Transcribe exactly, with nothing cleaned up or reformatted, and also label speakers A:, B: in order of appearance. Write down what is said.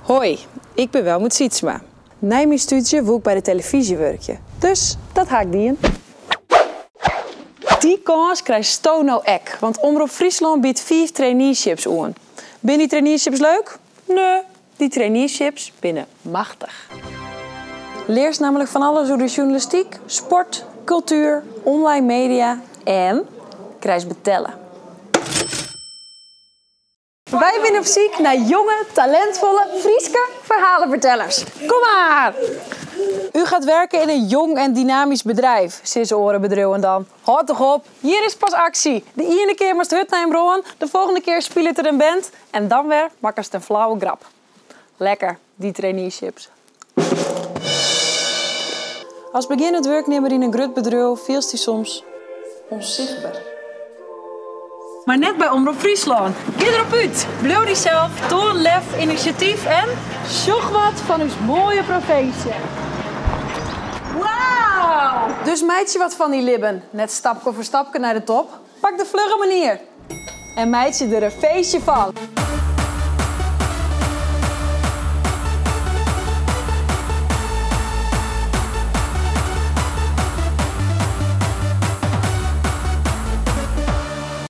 A: Hoi, ik ben Welmoed Sietsma. Na mijn studie wil ik bij de televisie werken. Dus dat ga ik doen. Die kans krijgt Stono ek, want Omroep Friesland biedt vier traineeships aan. Ben die traineeships leuk? Nee, die traineeships binnen machtig. Leers namelijk van alles over de journalistiek, sport, cultuur, online media en krijg betellen. Wij zijn op zoek naar jonge, talentvolle, Frieske verhalenvertellers. Kom maar! U gaat werken in een jong en dynamisch bedrijf, sinds orenbedrijven dan. Houd toch op, hier is pas actie. De ene keer moest het naar hem roen, de volgende keer speelt het er een band en dan weer makken ze een flauwe grap. Lekker, die traineeships. Als beginnend werknemer in een groot bedrijf feels die soms onzichtbaar. Maar net bij Omroep Friesland. Ga erop uit. Blijf jezelf, toon lef, initiatief en zoek wat van uw mooie professie. Wauw! Dus meidje wat van die libben. Net stapje voor stapje naar de top. Pak de vlugge manier. En meidje er een feestje van.